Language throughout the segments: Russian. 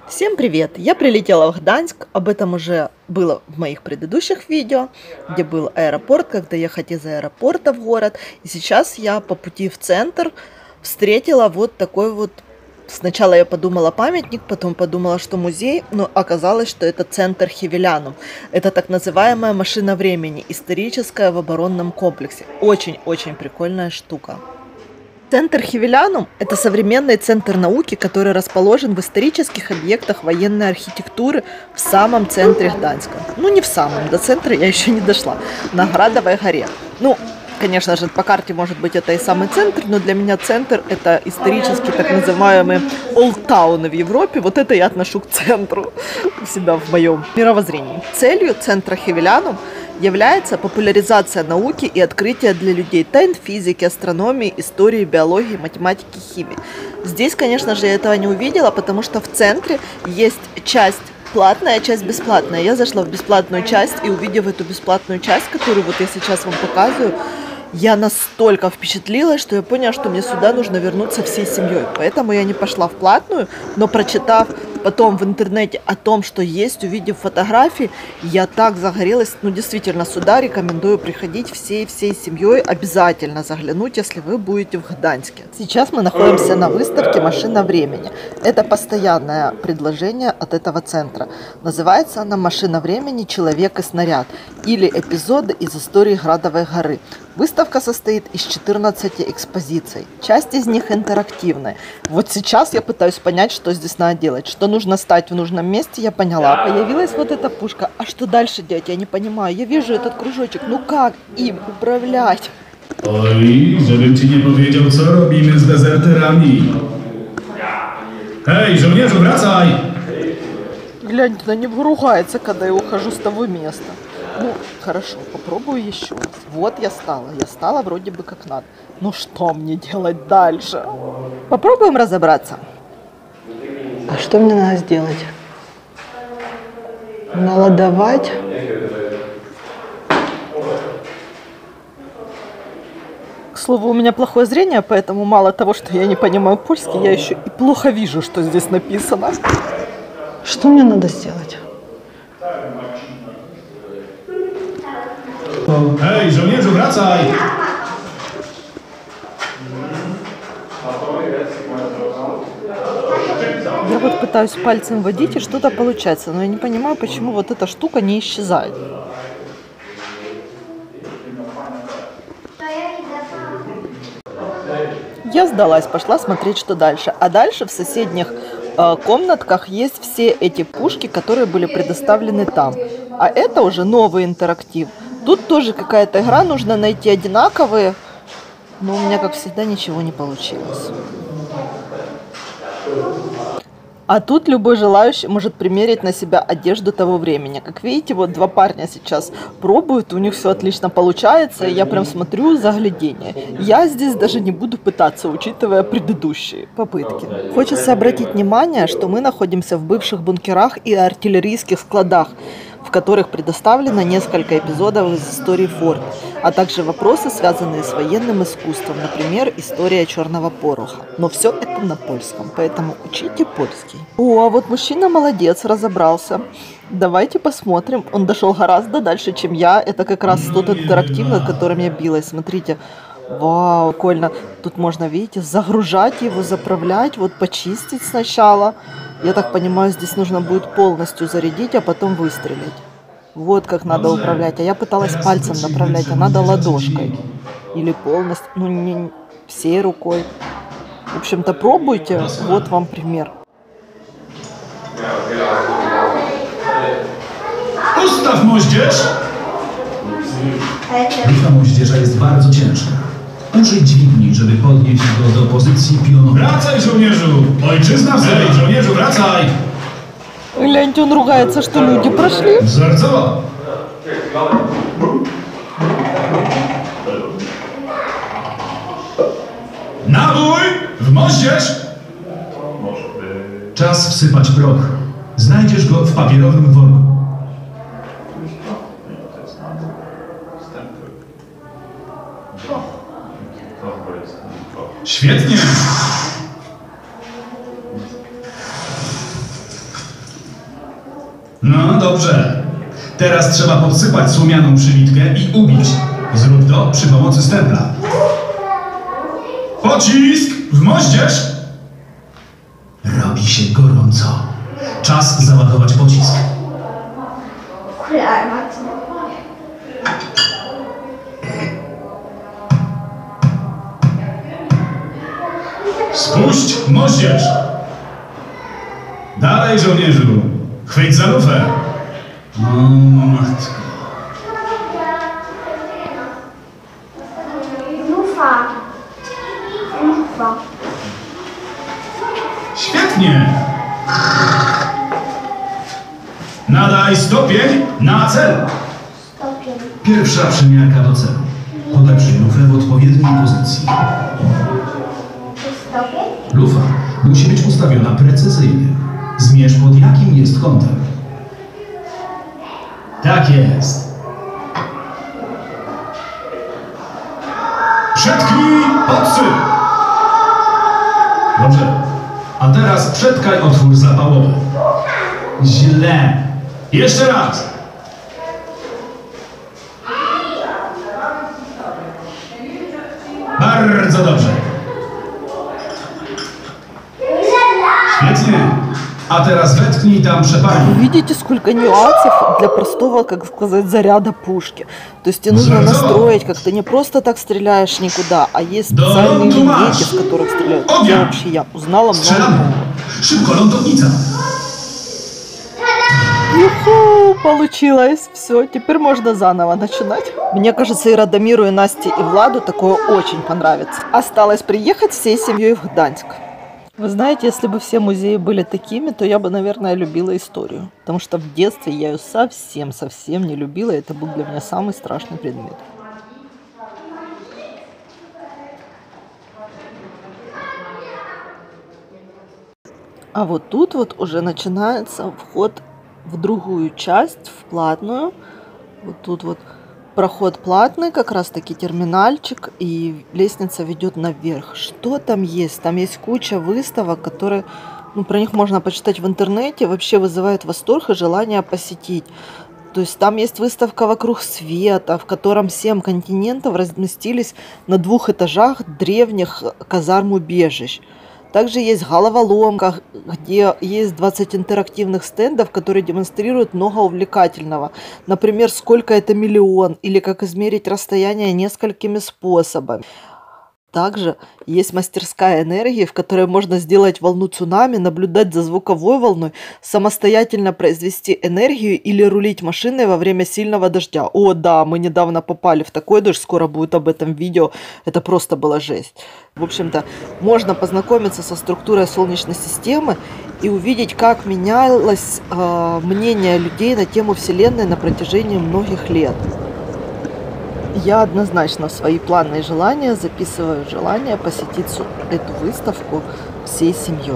Всем привет! Я прилетела в Гданьск, об этом уже было в моих предыдущих видео, где был аэропорт, как доехать из аэропорта в город. И сейчас я по пути в центр встретила вот такой вот. Сначала я подумала памятник, потом подумала, что музей, но оказалось, что это центр Хевелянум. Это так называемая машина времени, историческая в оборонном комплексе. Очень-очень прикольная штука. Центр Хевелянум – это современный центр науки, который расположен в исторических объектах военной архитектуры в самом центре Гданьска. Ну, не в самом, до центра я еще не дошла, на Градовой горе. Ну, конечно же, по карте, может быть, это и самый центр, но для меня центр – это исторически так называемые олдтауны в Европе. Вот это я отношу к центру у себя в моем мировоззрении. Целью центра Хевелянум является популяризация науки и открытие для людей тайн физики, астрономии, истории, биологии, математики, химии. Здесь, конечно же, я этого не увидела, потому что в центре есть часть платная, часть бесплатная. Я зашла в бесплатную часть и, увидев эту бесплатную часть, которую вот я сейчас вам показываю, я настолько впечатлилась, что я поняла, что мне сюда нужно вернуться всей семьей. Поэтому я не пошла в платную, но прочитав потом в интернете о том, что есть, увидев фотографии, я так загорелась. Ну, действительно, сюда рекомендую приходить всей семьей, обязательно заглянуть, если вы будете в Гданьске. Сейчас мы находимся на выставке «Машина времени». Это постоянное предложение от этого центра. Называется она «Машина времени. Человек и снаряд» или «Эпизоды из истории Градовой горы». Выставка состоит из 14 экспозиций. Часть из них интерактивная. Вот сейчас я пытаюсь понять, что здесь надо делать. Что нужно стать в нужном месте, я поняла. Появилась вот эта пушка. А что дальше делать, я не понимаю. Я вижу этот кружочек. Ну как им управлять? Oj, żebym ci nie powiedział, co robimy z dezerterami. Hej, żołnierzu, wracaj! Гляньте, она не ругается, когда я ухожу с того места. Ну, хорошо, попробую еще раз. Вот я стала вроде бы как надо. Ну что мне делать дальше? Попробуем разобраться. А что мне надо сделать? Наладовать? К слову, у меня плохое зрение, поэтому мало того, что я не понимаю польский, я еще и плохо вижу, что здесь написано. Что мне надо сделать? Hej, żołnierzu, wracaj! Я вот пытаюсь пальцем водить, и что-то получается, но я не понимаю, почему вот эта штука не исчезает. Я сдалась, пошла смотреть, что дальше. А дальше в соседних комнатках есть все эти пушки, которые были предоставлены там. А это уже новый интерактив. Тут тоже какая-то игра, нужно найти одинаковые. Но у меня, как всегда, ничего не получилось. А тут любой желающий может примерить на себя одежду того времени. Как видите, вот два парня сейчас пробуют, у них все отлично получается, и я прям смотрю заглядение. Я здесь даже не буду пытаться, учитывая предыдущие попытки. Хочется обратить внимание, что мы находимся в бывших бункерах и артиллерийских складах, в которых предоставлено несколько эпизодов из истории форта, а также вопросы, связанные с военным искусством, например, история черного пороха. Но все это на польском, поэтому учите польский. О, а вот мужчина молодец, разобрался. Давайте посмотрим. Он дошел гораздо дальше, чем я. Это как раз тот интерактив, над которым я билась. Смотрите. Вау, прикольно. Тут можно, видите, загружать его, заправлять, вот почистить сначала. Я так понимаю, здесь нужно будет полностью зарядить, а потом выстрелить. Вот как надо управлять. А я пыталась пальцем направлять, а надо ладошкой. Или полностью, ну не всей рукой. В общем-то, пробуйте. Вот вам пример. Ustaw moździerz! Grupa moździerza jest bardzo ciężka. Użyj dźwigni, żeby podnieść go do pozycji pionowej. Wracaj, żołnierzu! Ojczyzna wzejdzie! Hej, żołnierzu, wracaj! Гляньте, он ругается, что люди прошли. Wzorcowo! Nabój! W moździerz! Czas wsypać proch. Znajdziesz go w papierowym worku. Świetnie! No dobrze. Teraz trzeba podsypać słomianą przywitkę i ubić. Zrób to przy pomocy stempla. Pocisk w moździerz! Robi się gorąco. Czas załadować pocisk. Spuść moździerz! Dalej, żołnierzu! Chwyć za lufę! O, matko. Lufa. Lufa. Świetnie! Nadaj stopień na cel! Stopień. Pierwsza przymiarka do celu. Podaj lufę w odpowiedniej pozycji. Stopień. Lufa musi być ustawiona precyzyjnie. Zmierz pod jakim jest kątem. Tak jest. Przetknij podsyp! Dobrze. A teraz przetkaj otwór zapałowy. Źle. Jeszcze raz. Bardzo dobrze. Świetnie. A teraz wetknij tam przepalnik. Видите, сколько нюансов для простого, как сказать, заряда пушки. То есть тебе нужно Заряд. настроить, как ты не просто так стреляешь никуда, а есть Да, специальные ну, линейки, Маш. с которых стреляют. Огня. Я вообще узнала много Strzelamy. нового. Szybko, lądownica. Юху, получилось. Все, теперь можно заново начинать. Мне кажется, и Радомиру, и Насте, и Владу такое очень понравится. Осталось приехать всей семьей в Гданьск. Вы знаете, если бы все музеи были такими, то я бы, наверное, любила историю. Потому что в детстве я ее совсем не любила, и это был для меня самый страшный предмет. А вот тут вот уже начинается вход в другую часть, в платную. Вот тут вот проход платный, как раз таки терминальчик, и лестница ведет наверх. Что там есть? Там есть куча выставок, которые, ну, про них можно почитать в интернете, вообще вызывает восторг и желание посетить. То есть там есть выставка «Вокруг света», в котором 7 континентов разместились на 2 этажах древних казарм-убежищ. Также есть головоломка, где есть 20 интерактивных стендов, которые демонстрируют много увлекательного. Например, сколько это миллион, или как измерить расстояние несколькими способами. Также есть мастерская энергии, в которой можно сделать волну цунами, наблюдать за звуковой волной, самостоятельно произвести энергию или рулить машиной во время сильного дождя. О, да, мы недавно попали в такой дождь, скоро будет об этом видео. Это просто была жесть. В общем-то, можно познакомиться со структурой Солнечной системы и увидеть, как менялось мнение людей на тему Вселенной на протяжении многих лет. Я однозначно в свои планы и желания записываю желание посетить эту выставку всей семьей.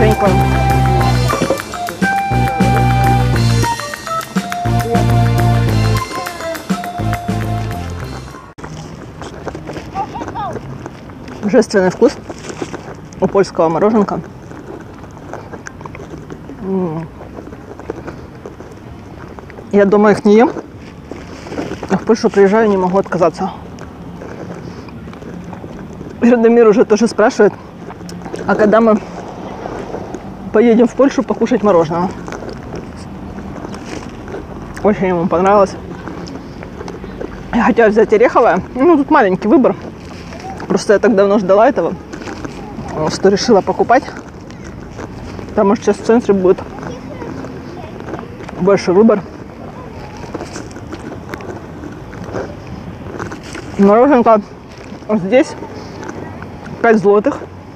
Я не понял. Божественный вкус у польского мороженка. Я дома их не ем, а в Польшу приезжаю, не могу отказаться. И Радомир уже тоже спрашивает, а когда мы поедем в Польшу покушать мороженого. Очень ему понравилось. Я хотела взять ореховое. Ну, тут маленький выбор. Просто я так давно ждала этого, что решила покупать. Потому что сейчас в центре будет больше выбор. Мороженка здесь 5 злотых.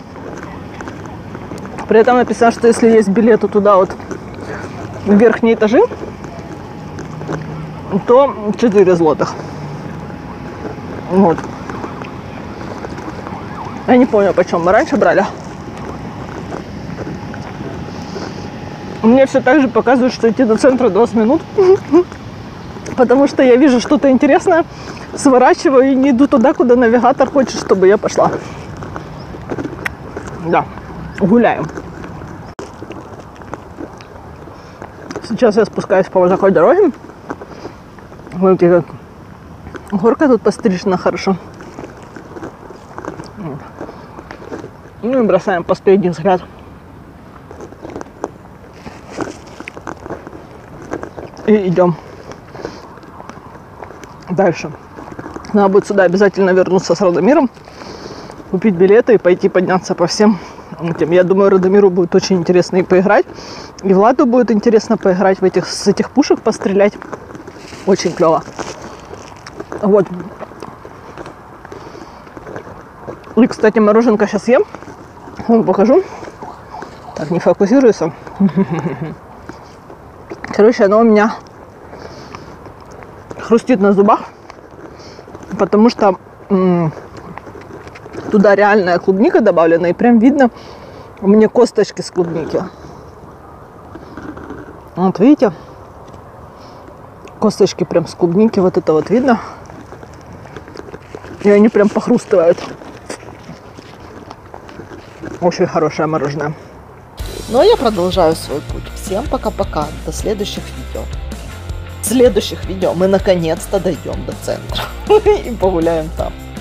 При этом написано, что если есть билеты туда вот в верхние этажи, то 4 злотых. Вот. Я не помню, почем мы раньше брали. Мне все так же показывают, что идти до центра 20 минут. Потому что я вижу что-то интересное, сворачиваю и не иду туда, куда навигатор хочет, чтобы я пошла. Да, гуляем. Сейчас я спускаюсь по вот такой дороге. Смотрите, как горка тут пострижена хорошо. Ну и бросаем последний взгляд. И идем дальше. Надо будет сюда обязательно вернуться с Радомиром, купить билеты и пойти подняться по всем этим. Я думаю, Радомиру будет очень интересно и поиграть. И Владу будет интересно поиграть с этих пушек, пострелять. Очень клево. Вот. И, кстати, мороженка сейчас ем. Вам покажу. Так, не фокусируется. Короче, оно у меня хрустит на зубах, потому что туда реальная клубника добавлена, и прям видно мне косточки с клубники. Вот видите? Косточки прям с клубники, вот это вот видно. И они прям похрустывают. Очень хорошее мороженое. Ну а я продолжаю свой путь. Всем пока-пока. До следующих видео. В следующих видео мы наконец-то дойдем до центра и погуляем там.